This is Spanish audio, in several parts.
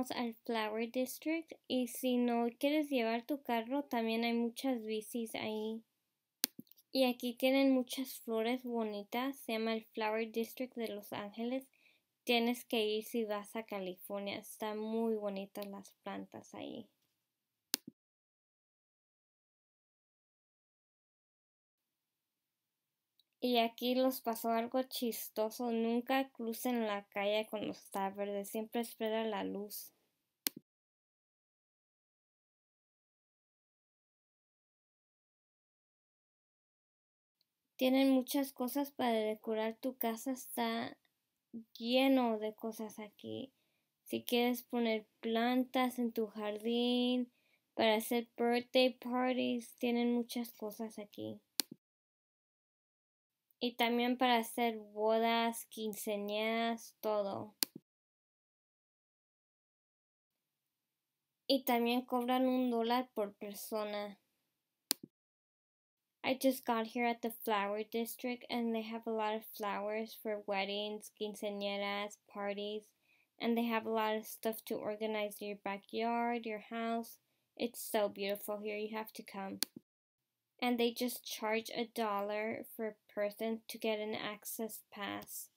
Vamos al Flower District y si no quieres llevar tu carro, también hay muchas bicis ahí. Y aquí tienen muchas flores bonitas, se llama el Flower District de Los Ángeles. Tienes que ir si vas a California, están muy bonitas las plantas ahí. Y aquí los pasó algo chistoso, nunca crucen la calle cuando está verde, siempre espera la luz. Tienen muchas cosas para decorar tu casa, está lleno de cosas aquí. Si quieres poner plantas en tu jardín, para hacer birthday parties, tienen muchas cosas aquí. Y también para hacer bodas, quinceañeras, todo. Y también cobran $1 por persona. I just got here at the Flower District and they have a lot of flowers for weddings, quinceañeras, parties, and they have a lot of stuff to organize your backyard, your house. It's so beautiful here, you have to come. And they just charge $1 per person to get an access pass.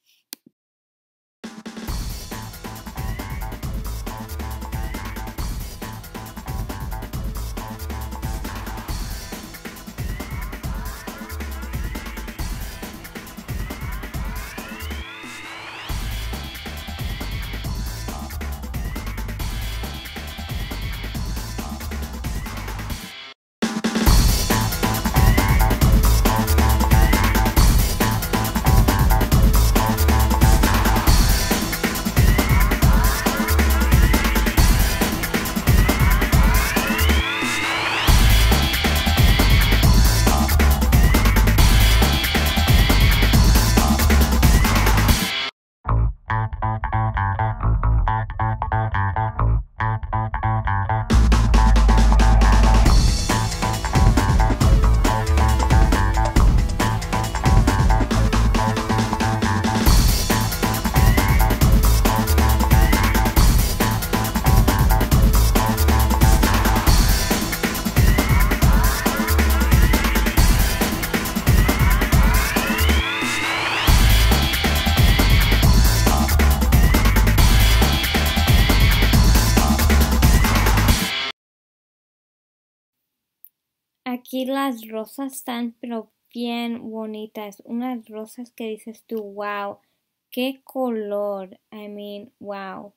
Aquí las rosas están pero bien bonitas. Unas rosas que dices tú, wow, qué color. I mean, wow.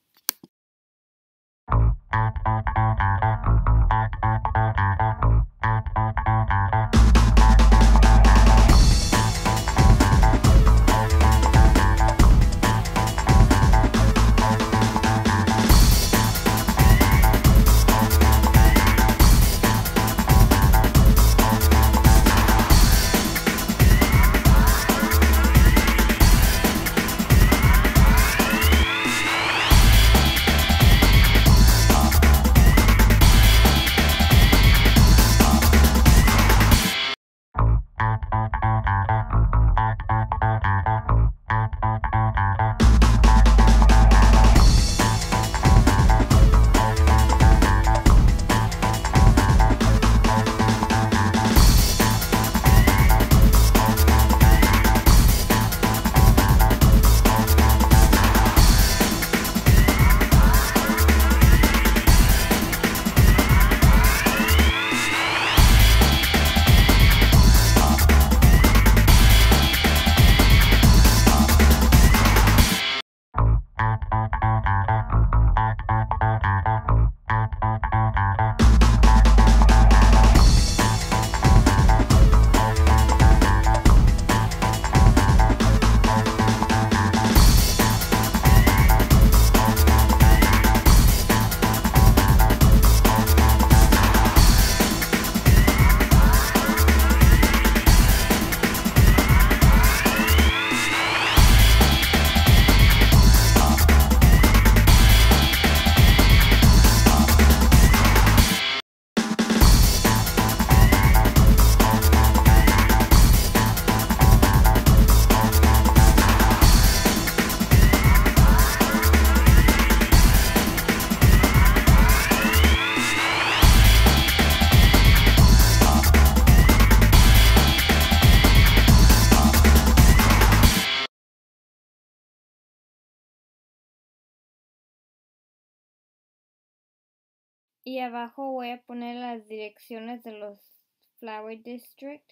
Y abajo voy a poner las direcciones de los Flower District.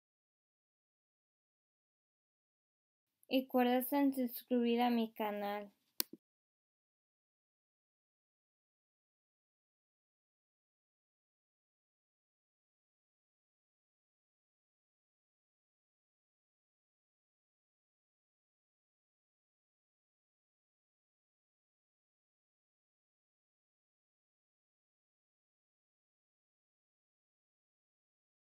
Y acuérdense en suscribir a mi canal.